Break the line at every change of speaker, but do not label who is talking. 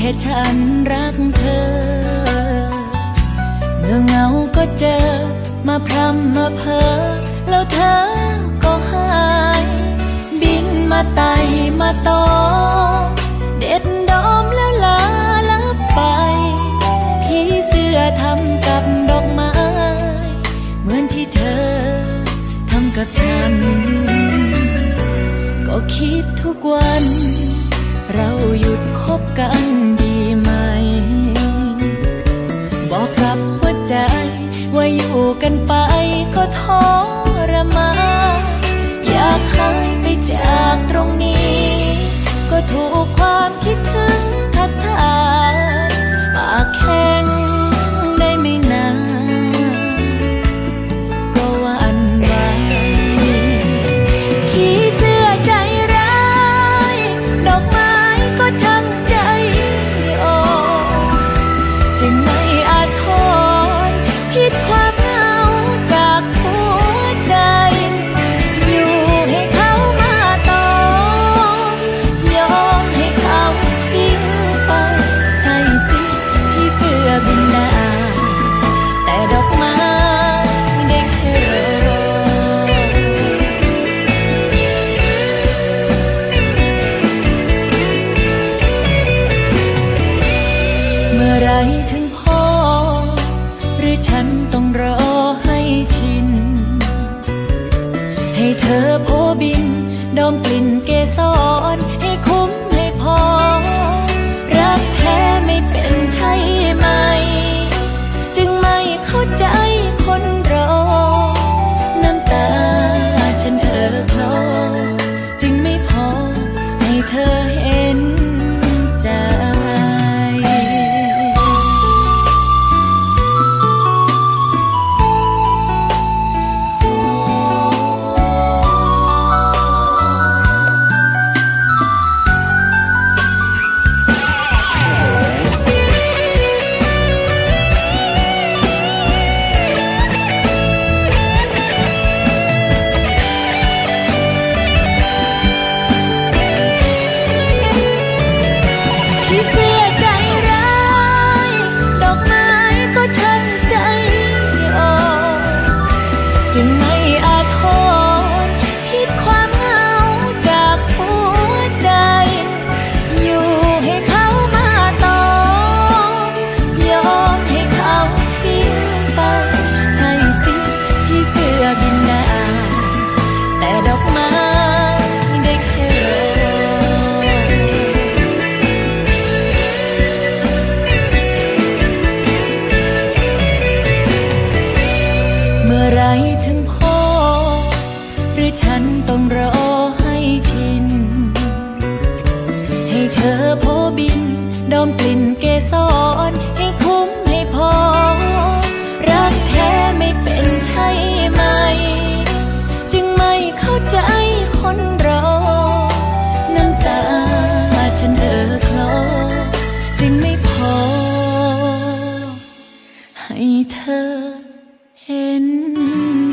ค่ฉันรักเธอเมื่อเหงาก็เจอมาพรำมาเพ้อแล้วเธอก็หายบินมาไต่มาตอมเด็ดดอมแล้วลาลับไปพี่เสื้อทำกับดอกไม้เหมือนที่เธอทำกับฉันก็คิดทุกวันเราหยุดคบกันดีไหมบอกกับหัวใจว่าอยู่กันไปก็ทรมานอยากหายไปจากตรงนี้ก็ถูกความคิดถึงทัดทานปากแข็งได้ไม่นานก็หวั่นไหวพี่เสื้อใจร้ายดอกไม้ก็ช่างใจอ่อนจึงไม่อาจทนพิษความเหงาจากหัวใจอยู่ให้เขามาต่อยอมให้เขาทิ้งไปใช่สิพี่เสื้อบินได้แต่ดอกไม้ได้แค่รอเมื่อไรถึงพอหรือฉันต้องรอให้ชินให้เธอโผบินดมกลิ่นเกสรให้คุ้มให้พอรักแท้ไม่เป็นใช่ไหมจึงไม่เข้าใจคนรอน้ำตาฉันคลอจึงไม่พอให้เธอเห็นใจพี่เสื้อใจร้ายดอกไม้ก็ช่างใจอ่อนจึงไม่อาจทนพิษความเหงาจากหัวใจอยู่ให้เขามาต่อยอมให้เขาทิ้งไปใช่สิพี่เสื้อบินได้แต่ดอกไม้ได้แค่รอเมื่อไรถึงพอหรือฉันต้องรอให้ชินให้เธอโผบินดมกลิ่นเกสรให้คุ้มให้พอรักแท้ไม่เป็นใช่ไหมจึงไม่เข้าใจคนรอน้ำตาฉันคลอจึงไม่พอให้เธอเห็น